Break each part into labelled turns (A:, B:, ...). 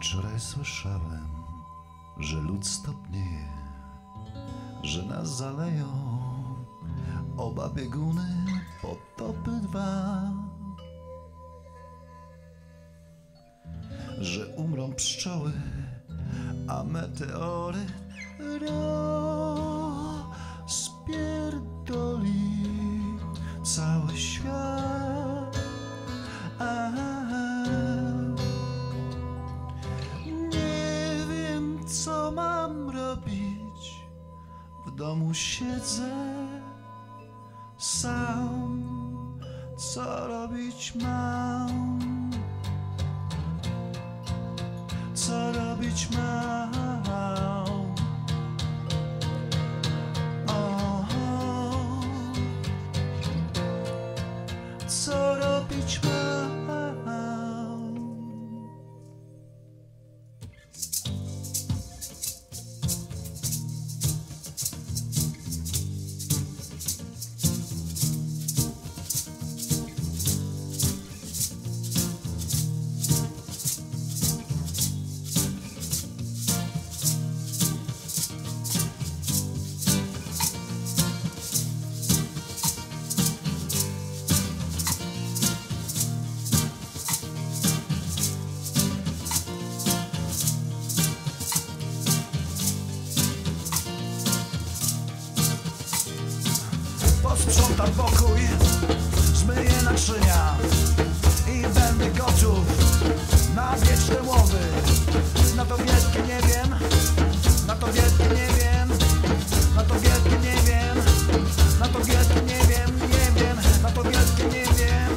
A: Wczoraj słyszałem, że lód stopnieje, że nas zaleją oba bieguny, potopy dwa, że umrą pszczoły, a meteory spierdoli cały świat. Nie wiem, co mam robić, w domu siedzę sam, co robić mam, co robić mam. Co robić mam? Posprzątam pokój, zmyję naczynia i będę gotów na wieczne łowy. Na to wielkie nie wiem, na to wielkie nie wiem, na to wielkie nie wiem, na to wielkie nie wiem, nie wiem, na to wielkie nie wiem.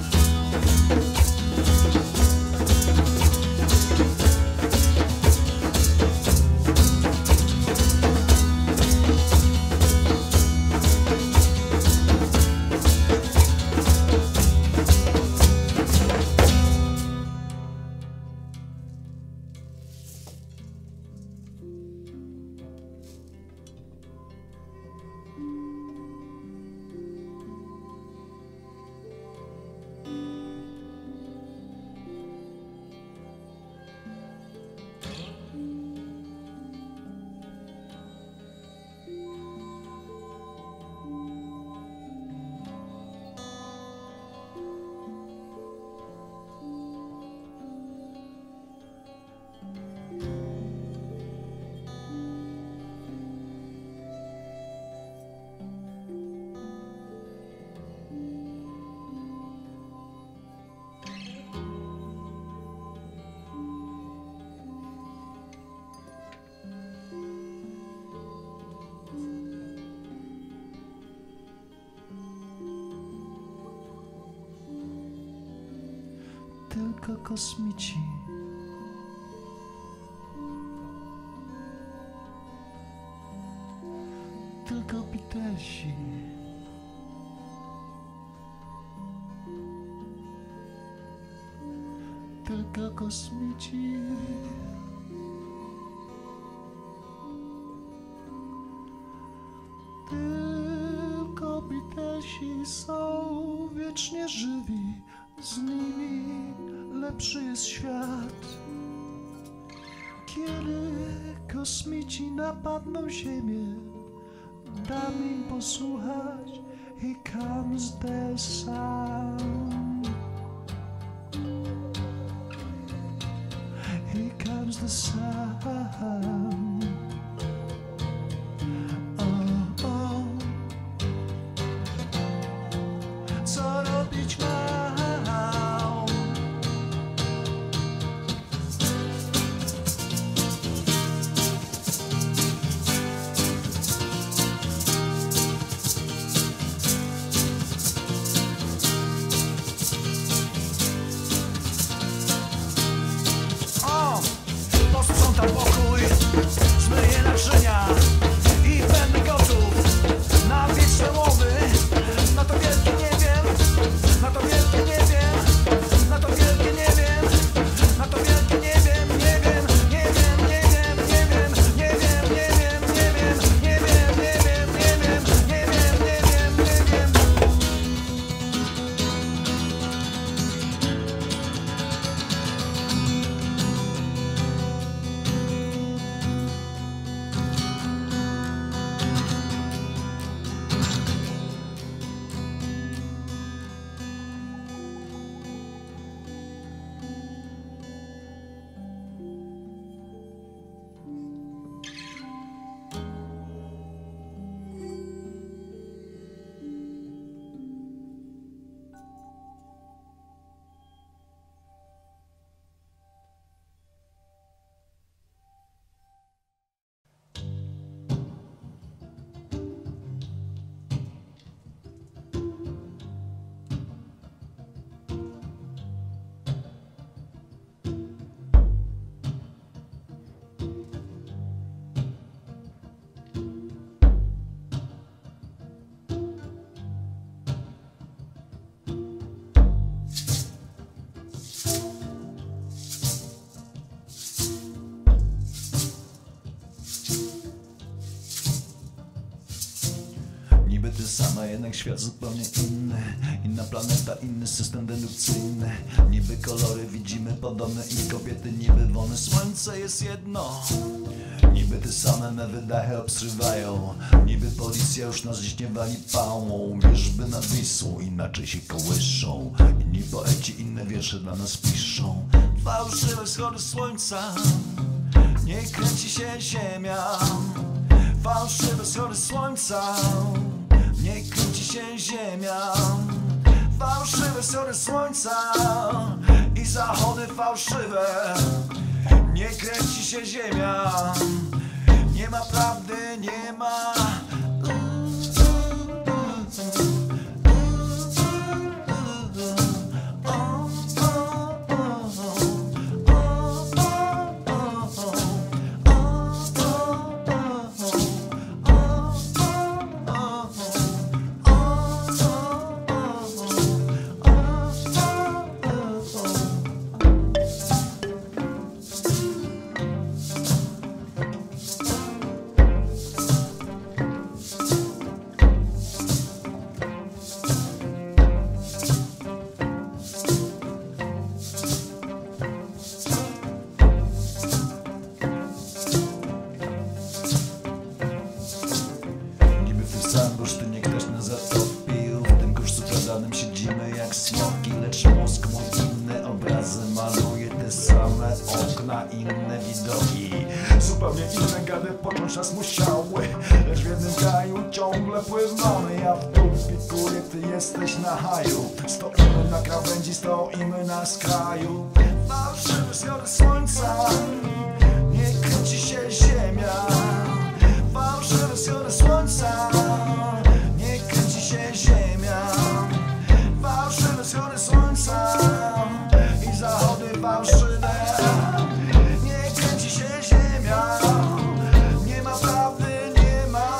A: Tylko kosmici, tylko Beatlesi, tylko kosmici, tylko Beatlesi są wiecznie żywi. Z nimi lepszy jest świat. Kiedy kosmici napadną Ziemię, dam im posłuchać Here comes the sun. Here comes the sun. Co robić mam? Posprzątam pokój, Niby ty sama, jednak świat zupełnie inny. Inna planeta, inny system dedukcyjny. Niby kolory widzimy podobne i kobiety niby wolne. Słońce jest jedno. Niby te same me wydachy obsrywają. Niby policja już nas dziś nie wali pałą. Wierzby nad Wisłą inaczej się kołyszą. Inni poeci inne wiersze dla nas piszą. Fałszywe schody słońca, nie kręci się ziemia. Fałszywe schody słońca, nie kręci się ziemia. Fałszywe schody słońca i zachody fałszywe, nie kręci się ziemia. Nie ma prawdy, nie ma. Sam bursztynie ktoś nas zatopił. W tym kursu pradanym siedzimy jak smoki, lecz mózg mój inne obrazy maluje. Te same okna, inne widoki, zupełnie inne gady począć czas musiały. Lecz w jednym kraju ciągle pływamy. Ja w dupie kury, ty jesteś na haju. Stoimy na krawędzi, stoimy na skraju. Fałszywe schody słońca, nie kręci się ziemia. Fałszywe schody słońca, nie kręci się ziemia. Fałszywe schody słońca i zachody fałszywe, nie kręci się ziemia. Nie ma prawdy, nie ma.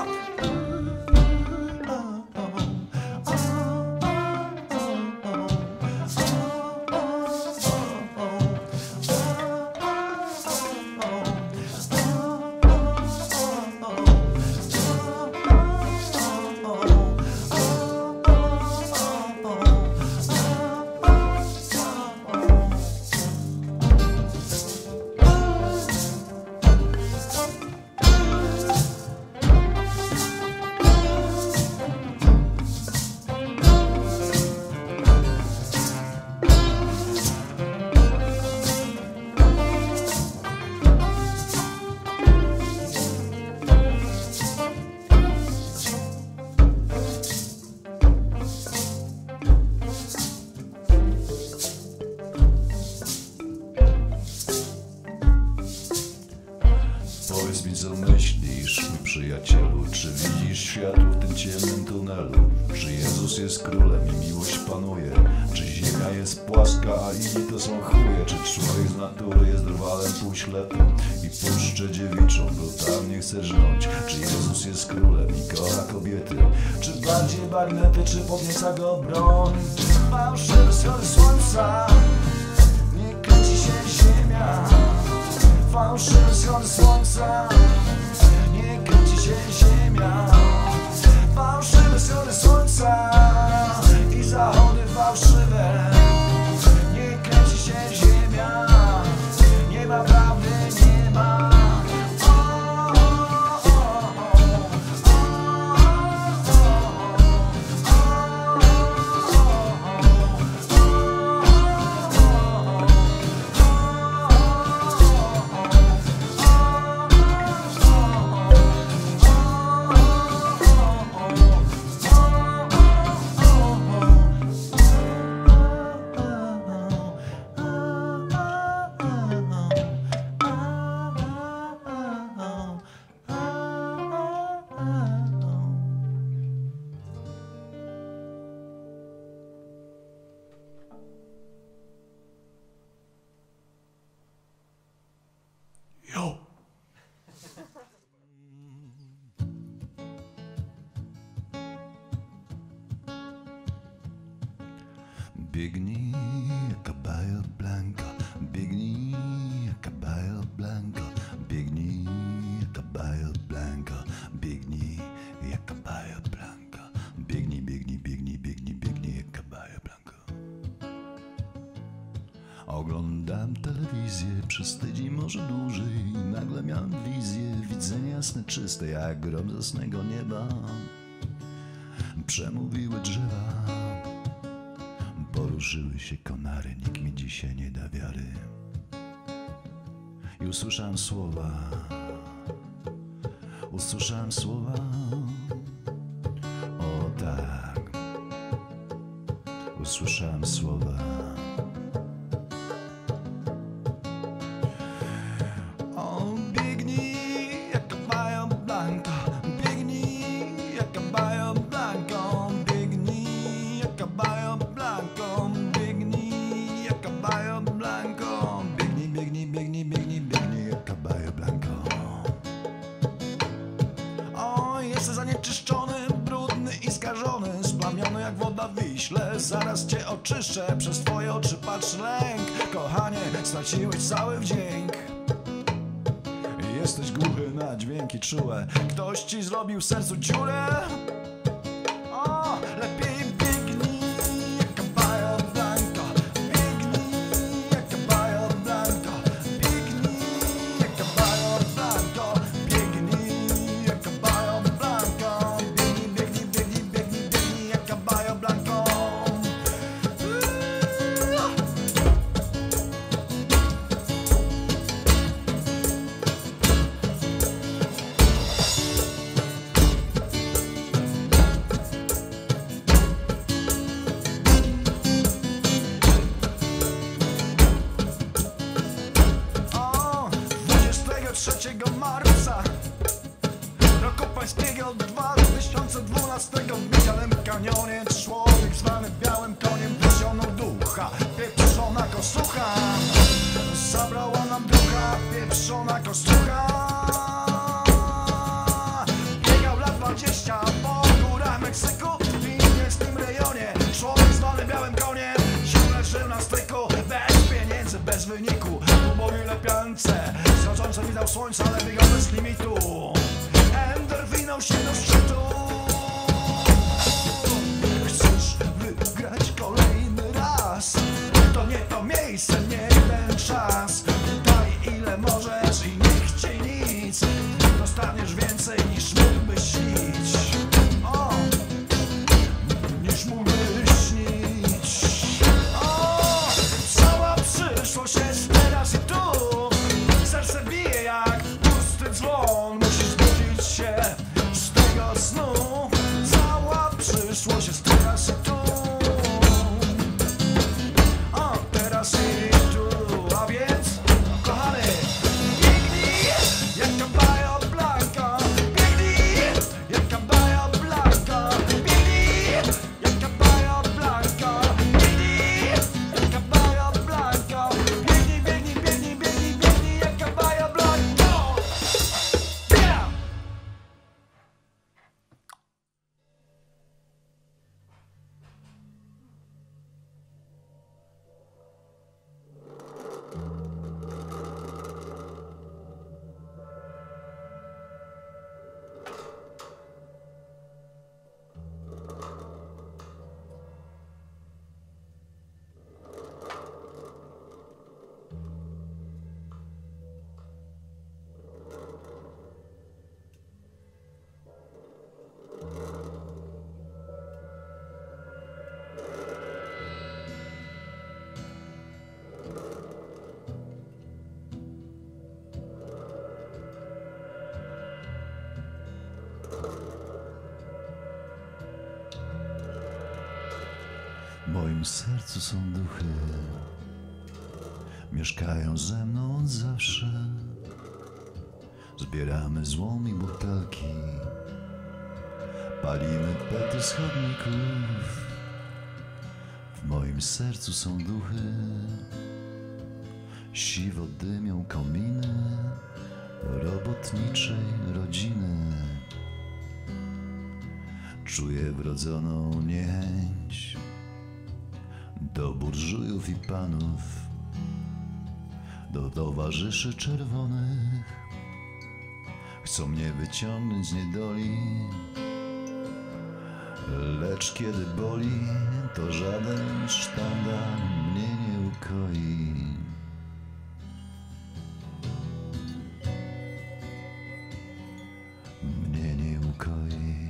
A: Powiedz mi, co myślisz, mój przyjacielu. Czy widzisz światło w tym ciemnym tunelu? Czy Jezus jest królem i miłość panuje? Czy ziemia jest płaska, a inni to są chuje? Czy człowiek z natury jest drwalem półślepym i puszczę dziewiczą brutalnie chce żnąć? Czy Jezus jest królem i kocha kobiety? Czy bardziej bagnety, czy podnieca go broń? Fałszywe schody słońca, nie kręci się ziemia. Fałszywe schody słońca, nie kręci się ziemia. Fałszywe schody słońca i zachody fałszywe, nie kręci się ziemia. Nie ma prawdy, nie ma. Yo! Biegnij jaka Bahia Blanca, biegnij jaka Bahia Blanca, biegnij jaka Bahia Blanca, biegnij jaka Bahia Blanca.
B: Oglądam telewizję przez tydzień, może dłużej, i nagle miałem wizję, widzenie jasne, czyste jak grom z jasnego nieba. Przemówiły drzewa, poruszyły się konary, nikt mi dzisiaj nie da wiary. I usłyszałem słowa, o tak, usłyszałem słowa. O, biegnij jak Caballo Blanco, biegnij jak Caballo Blanco, biegnij jak Caballo Blanco, biegnij jak Caballo Blanco, biegnij, biegnij, biegnij, biegnij, biegnij jak Caballo Blanco. O, jestem zanieczyszczony, brudny i skażony, splamiony jak woda w Wiśle. Zaraz cię oczyszczę, przez twoje oczy patrz lęk. Kochanie, straciłeś cały wdzięk. Jesteś głuchy na dźwięki czułe, ktoś ci zrobił w sercu dziurę. O, lepiej biegnij jak Caballo Blanco, biegnij jak Caballo Blanco, biegnij jak Caballo Blanco, biegnij jak Caballo Blanco, biegnij, biegnij, biegnij, biegnij, biegnij jak Caballo Blanco. O, 23 marca roku pańskiego 2012 w Miedzianym Kanionie człowiek zwany białym koniem wiesioną ducha, pieprzona kostucha zabrała nam ducha, pieprzona kostucha. Biegał lat 20 po górach Meksyku w indyjskim rejonie, człowiek zwany białym koniem ciągle żył na styku, bez pieniędzy, bez wyniku, ubogi lepiance, schodzące widał słońca, ale biegał bez limitu, endorfiną się do szczytu. Chcesz wygrać kolejny raz, to nie to miejsce, nie ten czas. Daj ile możesz i niech ci nic, dostaniesz więcej niż mógłbyś śnić. O, niż mógłbyś śnić. O, cała przyszłość jest teraz i tu, serce bije jak pusty dzwon, musisz zbudzić się z tego snu. Cała przyszłość jest teraz i tu, o, teraz i tu. A więc, kochany, biegnij jak Caballo Blanco, biegnij jak Caballo Blanco, biegnij jak Caballo Blanco, biegnij jak Caballo Blanco, biegnij, biegnij, biegnij, biegnij, biegnij jak Caballo Blanco. Yeah! W moim sercu są duchy, mieszkają ze mną od zawsze. Zbieramy złom i butelki, palimy pety z chodników. W moim sercu są duchy, siwo dymią kominy robotniczej rodziny. Czuję wrodzoną niechęć do burżujów i panów, do towarzyszy czerwonych. Chcą mnie wyciągnąć z niedoli, lecz kiedy boli, to żaden sztandar mnie nie ukoi.
A: ukoi.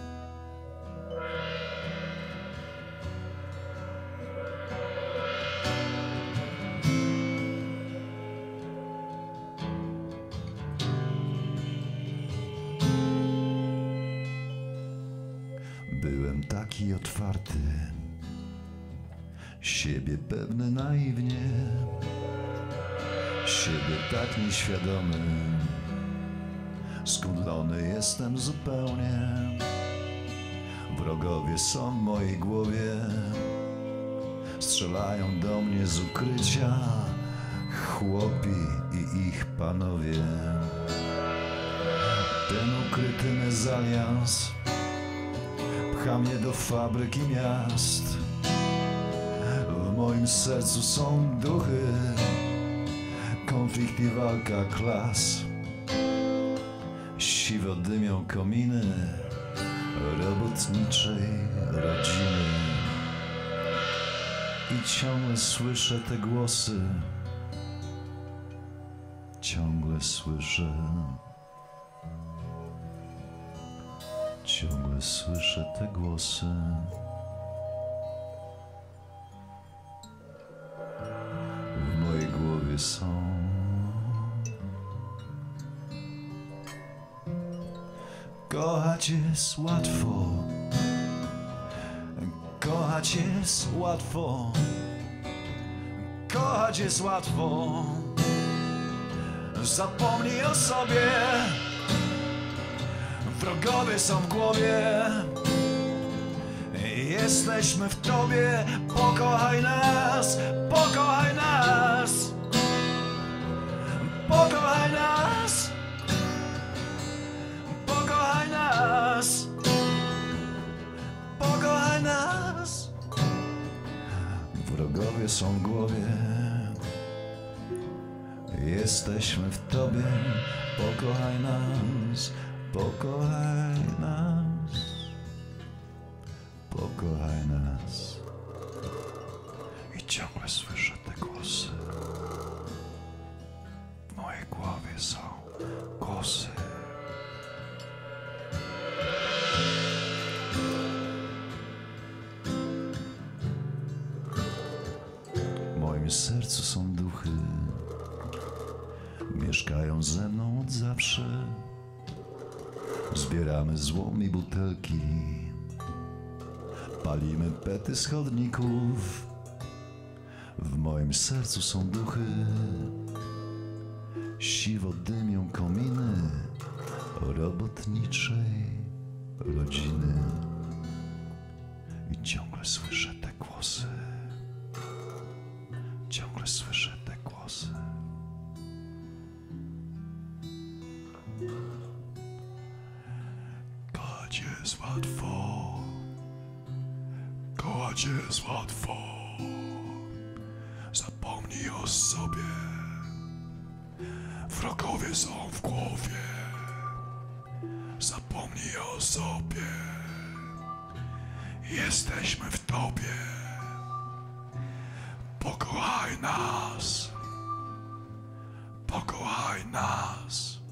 A: Byłem taki otwarty, siebie pewny naiwnie, siebie tak nieświadomy, skumlony jestem zupełnie. Wrogowie są w mojej głowie, strzelają do mnie z ukrycia, chłopi i ich panowie. Ten ukryty mezalians pcha mnie do fabryk i miast. W moim sercu są duchy, konflikt i walka klas. Siwo dymią kominy robotniczej rodziny. I ciągle słyszę te głosy, ciągle słyszę. Ciągle słyszę te głosy. W mojej głowie są. Kochać jest łatwo, kochać jest łatwo, kochać jest łatwo. Zapomnij o sobie. Wrogowie są w głowie, jesteśmy w tobie. Pokochaj nas, pokochaj nas, pokochaj nas, pokochaj nas, pokochaj nas. Wrogowie są w głowie, jesteśmy w tobie. Pokochaj nas, pokochaj nas, pokochaj nas. I ciągle słyszę te głosy. W mojej głowie są głosy. W moim sercu są duchy, mieszkają ze mną od zawsze. Zbieramy złom i butelki, palimy pety z chodników. W moim sercu są duchy, siwo dymią kominy robotniczej rodziny. I ciągle słyszę te głosy, ciągle słyszę te głosy. Kochać jest łatwo, kochać jest łatwo. Zapomnij o sobie. Wrogowie są w głowie. Zapomnij o sobie. Jesteśmy w tobie. Pokochaj nas. Pokochaj nas.